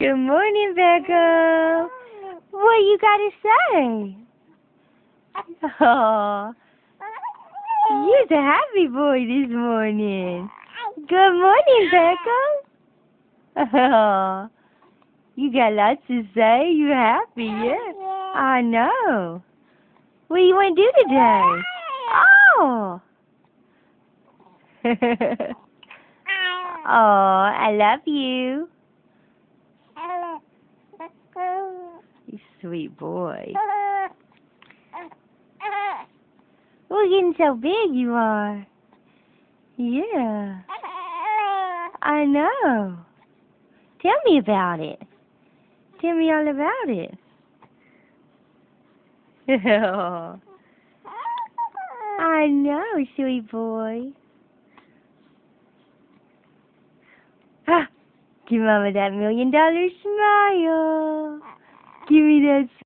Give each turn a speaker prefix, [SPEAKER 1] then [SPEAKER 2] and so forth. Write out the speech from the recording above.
[SPEAKER 1] Good morning, Beckham. What you got to say? Oh, you're the happy boy this morning. Good morning, Beckham. Oh, you got lots to say. You happy, yeah? I know. What do you want to do today? Oh. Oh, I love you. You sweet boy. Oh, you're getting so big you are. Yeah. I know. Tell me about it. Tell me all about it. I know, sweet boy. Ah, give Mama that $1,000,000 smile. Give me that